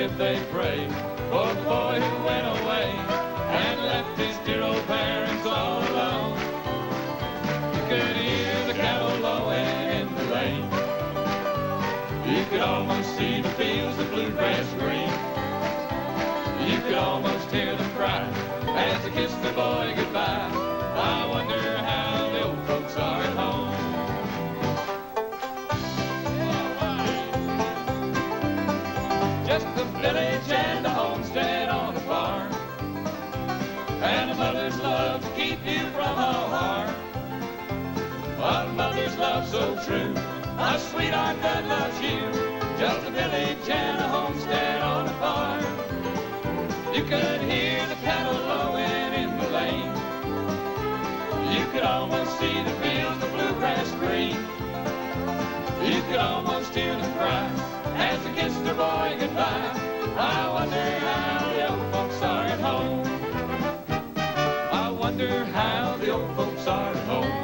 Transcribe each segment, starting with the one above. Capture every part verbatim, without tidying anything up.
if they prayed for the boy who went away and left his dear old parents all alone. You could hear the cattle lowing in the lane. You could almost see the fields of bluegrass green. You could almost hear them cry as they kissed their boy goodbye. I wonder how the old folks are at home. Just a village and a homestead on a farm, and a mother's love to keep you from all harm. A mother's love so true, a sweetheart that loves you. Just a village and a homestead on a farm. You could hear the cattle lowing in the lane. You could almost see the fields of bluegrass green. You could almost hear them cry as they kissed their boy goodbye. I wonder how the old folks are at home. I wonder how the old folks are at home.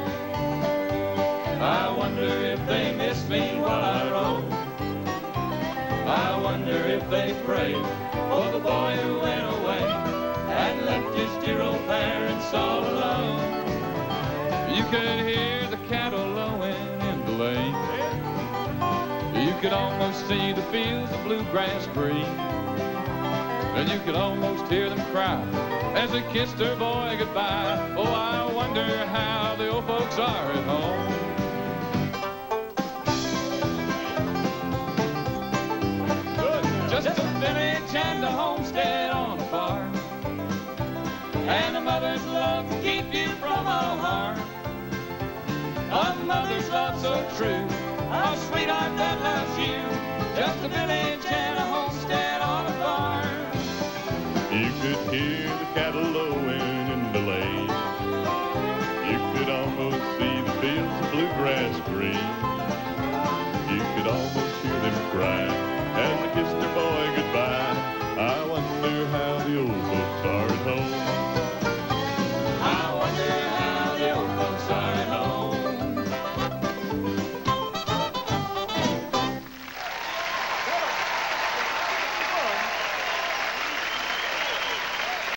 I wonder if they miss me while I roam. I wonder if they prayed for the boy who went away and left his dear old parents all alone. You could hear the cattle lowing in the lane. You could almost see the fields of bluegrass green. And you could almost hear them cry as they kissed their boy goodbye. Oh, I wonder how the old folks are at home. Just a village and a homestead on a farm, and a mother's love to keep you from all harm. A mother's love so true, a sweetheart that loves you. Just a village and a